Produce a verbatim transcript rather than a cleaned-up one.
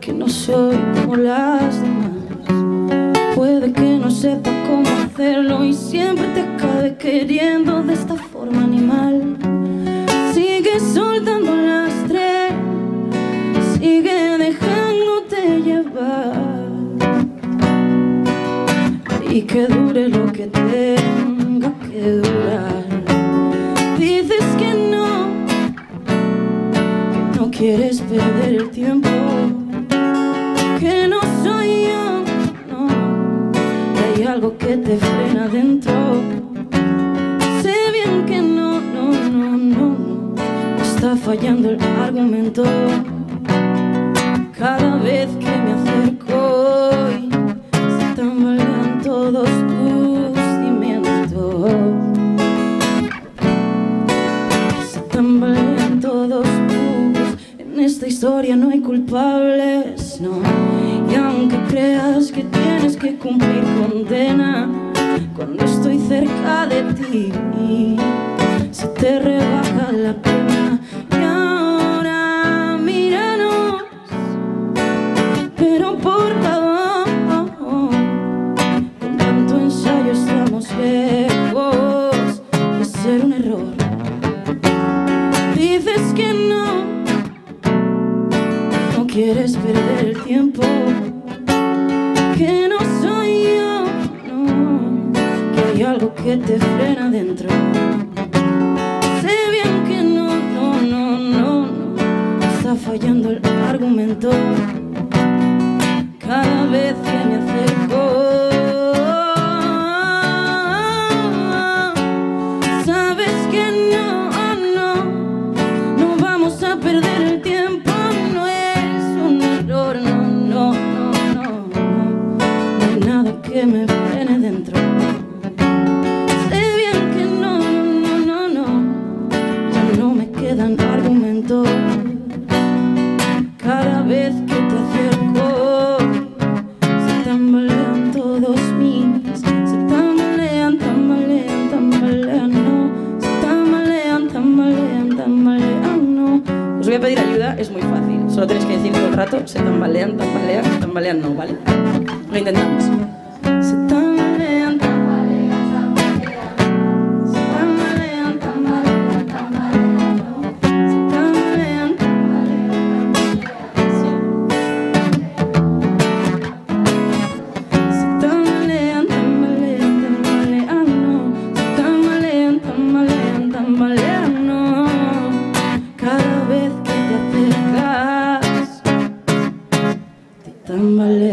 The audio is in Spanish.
que no soy como las demás. Puede que no sepa cómo hacerlo y siempre te acabe queriendo de esta forma animal. Sigue soltando las tres, sigue dejándote llevar, y que dure lo que tenga que durar. Dices que no, que no quieres perder el tiempo, que no soy yo, no, que hay algo que te frena dentro. Sé bien que no, no, no, no, no, está fallando el argumento. Cada vez que me acerco y se tambalean todos tus cimientos, se tambalean todos tus. En esta historia no hay culpables, no. Y aunque creas que tienes que cumplir condena, cuando estoy cerca de ti se te rebaja la pena. Y ahora míranos, pero por favor, con tanto ensayo estamos lejos de ser un error. Dices que no, no quieres perder el tiempo, que no soy yo, no, que hay algo que te frena dentro. Sé bien que no, no, no, no, no, está fallando el argumento. Cada vez que me acerco, sabes que no, no, no vamos a perder el tiempo. No es un error, no, no, no, no, no, no hay nada que me frene dentro. Sé bien que no, no, no, no, ya no me quedan argumentos. Cada vez que te acerco se tambalean todos mis, se tambalean, tambalean, tambalean, no, se tambalean, tambalean, tambalean, no. Os voy a pedir ayuda, es muy fácil, solo tenéis que decir todo el rato, se tambalean, tambalean, tambalean, no, ¿vale? Lo intentamos. Se tambalean, tambalean, tambalean, se tambalean, tambalean, tambalean, no, se tambalean, tambalean, se tambalean, tambalean, tambalean, no, se tambalean, tambalean, tambalean, no. Cada vez que te acercas te tambalean.